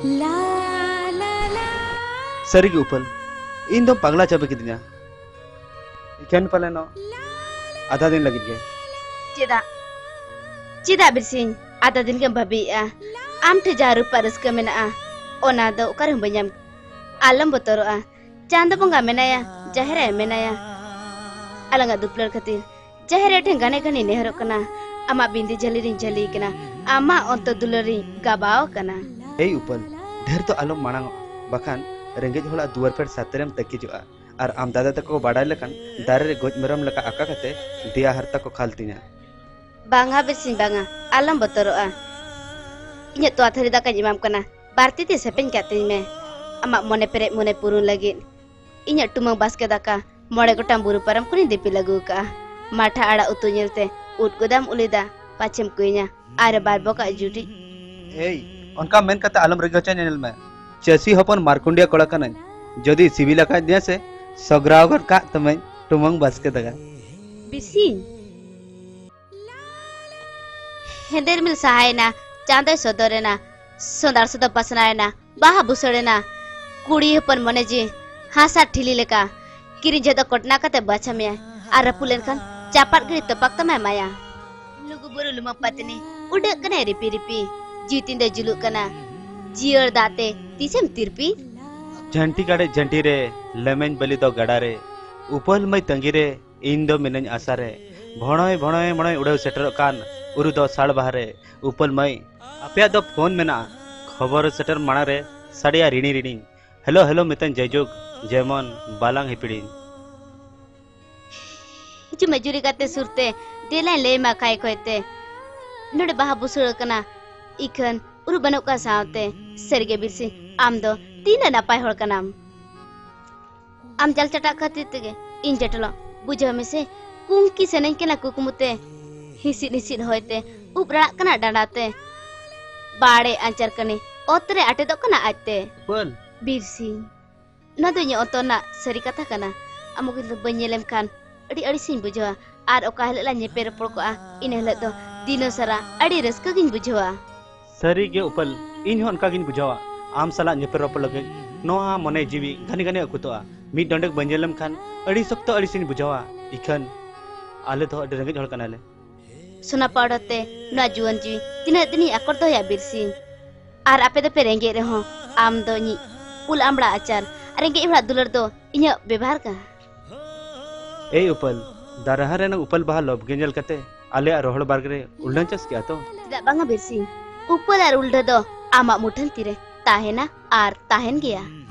सरी के उपल इन दो पगला चाबे किदिया इकन पालेनो आधा दिन लगी गए चिदा चिदा बिरसिंग आधा दिन के भाबिया आम ठे जारू परस के मेना ओना दो उकार बयाम आलम बतरोआ चांद बंगा मेनाया जहरे मेनाया अलंगा दुपलर खातिर जहरे ठेंगाने कनी नेहरो कना आमा बिंदी जली रिंग जली कना आमा अंत दुलरी गाबाओ कना ए उपल ढेर तो आलम मांग बखान रेंगेज होला दुआर पर सातरेम तकिजुआ और आम दादा तक बाडाय लेकन दारे रे गोज मेरम लका आका कते दिया हरता को खालतिना बांगा बिरसिंग बांगा आलम बतरोआ इnya तो आथरी दाका जिमाम कना बारती ते सेपेन काते में आमा मने पेरे मने पुरुन लगी इnya टुमंग बास्के दाका मोड़े गोटाम बुरु परम कुनी दिपि लगू का माठा आड़ा उतु नेलते उट गोदाम उलिदा पाचम कुइnya आरे बारबो का जुटी ए उनका मेन कते आलम रे गचा नेल में चसी हपन मारकुंडिया कोड़ा कना जदी सिविला का दिया से सगरावगर का तमे टुमंग बास्के दाका बिसिंग हेंदेर मिल सहायना चांदय सदरेना सोंदार सद पसनायना बाहा बुसड़ेना कुड़ी हपन मने जी हासा ठिली लेका किरी जद कोटना कते बछमे आर पुलेन खान चापाट गरी तपक तमे माया लुगु बुरु लुमा पतनी उडे कने रिपी रिपी जीतिन दे जुलु कना जियर दाते तिसेम तिरपी झंटी गाड़े झंटी रे लेमेन बली दो गड़ा रे उपल मई तंगी रे इन दो मिनन आशा रे भणय भणय भणय उड़े सेटर कान उरु दो साड़ बहारे उपल मई आपया दो फोन मेना खबर सेटर माना रे साड़िया रिणी रिणी हेलो हेलो मितन जयजुग जेमन बालांग हिपिड़ी इचु मजूरी काते सुरते देला ले मा खाय कोते नोडे बाहा बुसुड़ कना इखन उरु बनो का सावते सरगे बिरसी आम दो तीन नापाय होड़ कनाम आम जल चटा खातिर तेगे इन जटलो बुझो में से कुंकी सेनन केना कुकुमुते हिसिन हिसिन होयते उपरा कना डांडाते बाड़े आंचर कने ओतरे आटे दो कना आते बोल बिरसी ना दो न्यो ओतोना सरी कथा कना अमुक दो बन्येलेम खान अड़ी अड़ीसिन बुझवा आर ओका हलेला नेपे रपड़ को इन हले दो दिनो सरा अड़ी रस्का गिन बुझवा सरी गे उपल इन हो अनका गिन बुझवा आम सला नेपे रपड़ लगे नोआ मने जीवी घनी घनी अकुतोआ मी डंडक बन्येलेम खान अड़ी सप्त अड़ीसिन बुझवा इखन आले तो अड़ी रंगे झड़ कनाले सुना पाड़ते ना जुवन जी तिना दिनी आकर दो या बिरसी आर आपे दो पे रेंगे रहो आम दो नी उल आमड़ा आचार रेंगे इबड़ा दुलर दो इnya व्यवहार का ए उपल दारहा रे न उपल बहा लोभ गेंजल कते आले रोहड़ बारगरे उल्डन चस क्या तो बांगा बिरसी उपल आर उल्ड दो आमा मुठन तिरे ताहेना आर ताहेन गया